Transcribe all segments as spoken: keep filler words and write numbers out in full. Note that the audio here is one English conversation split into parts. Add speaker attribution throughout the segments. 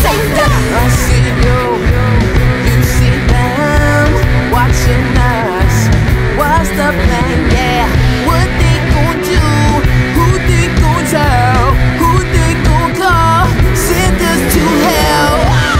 Speaker 1: say that.
Speaker 2: I see you, you see them watching us. What's the plan? Yeah, what they gon' do? Who they gon' tell? Who they gon' call? Send us to hell.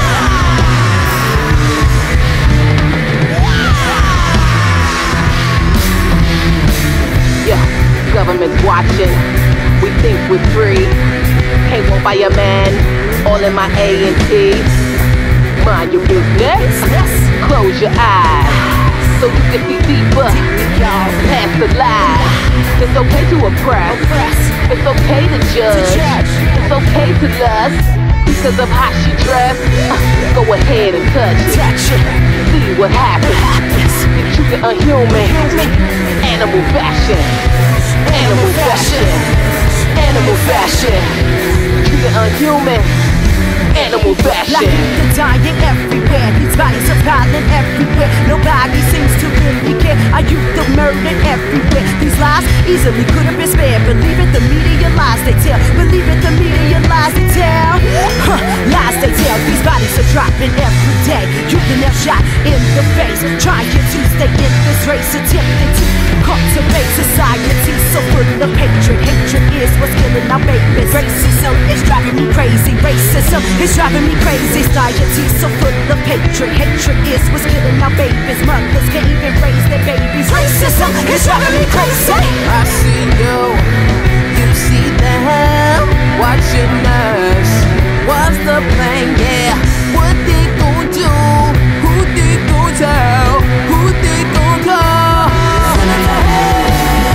Speaker 2: Yeah, government's watching. We think we're free. Can't walk by your man. All in my A and T. Mind your business. Close your eyes so you can see deeper past the lies. It's okay to oppress. It's okay to judge. It's okay to lust because of how she dressed. Go ahead and touch it. See what happens. Get treated unhuman. Animal fashion. Animal fashion. Animal fashion. Treated unhuman. Animal fashion.
Speaker 1: Like people dying everywhere. These bodies are piling everywhere. Nobody seems to really care. Our youth are murdered everywhere. These lies easily could have been spared. Believe it, the media lies they tell. Believe it, the media lies they tell. Huh, lies they tell. These bodies are dropping every day. You've been shot in the face, trying to stay in this race, attempting to cultivate society so full of hatred. Hatred is what's killing our babies. Racism is driving me crazy. Racism is driving me crazy. Society so full of hatred. Hatred is what's killing our babies. Mothers can't even raise their babies. Racism is driving me crazy.
Speaker 2: I see you, you see them watching us. What's the plan? Yeah, what they gon' do? Who they gon' tell? Who they gon' call? Send us to hell.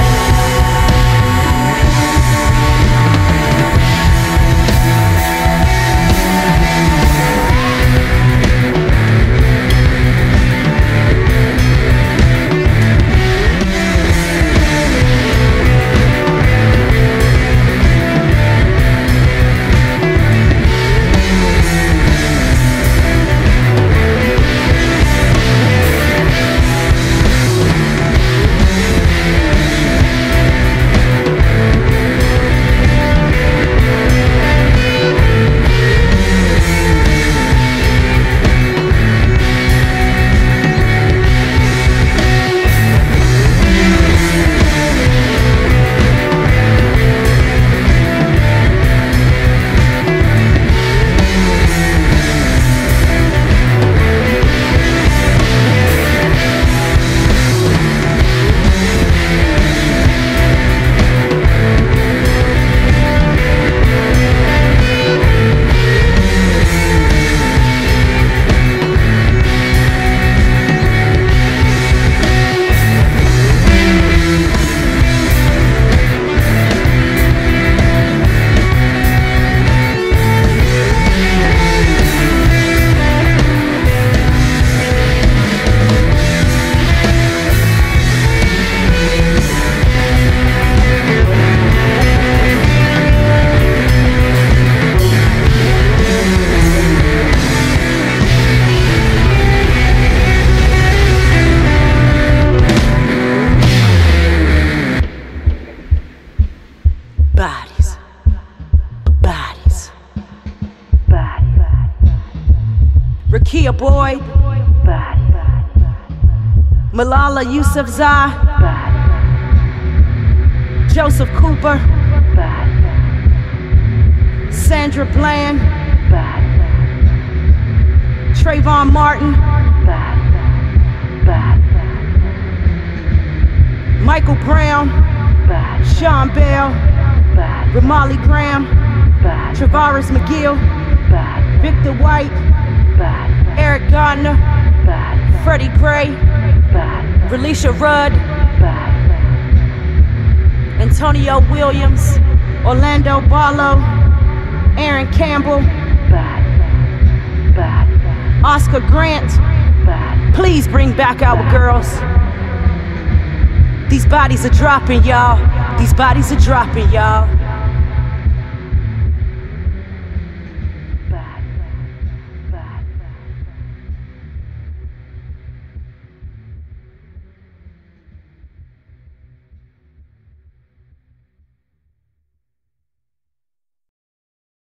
Speaker 1: Boy, Malala Yousafzai, Joseph Cooper, Sandra Bland, Trayvon Martin, Michael Brown, Sean Bell, Ramali Graham, Travaris McGill, Victor White, Eric Gardner, Freddie Gray, Relisha Rudd, Antonio Williams, Orlando Barlow, Aaron Campbell, Oscar Grant. Please bring back our girls. These bodies are dropping, y'all. These bodies are dropping, y'all.